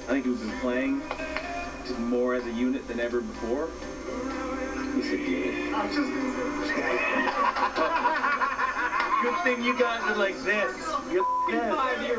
think we've been playing just more as a unit than ever before. You said unit. I'm just Good thing you guys are like this. You're 5 years.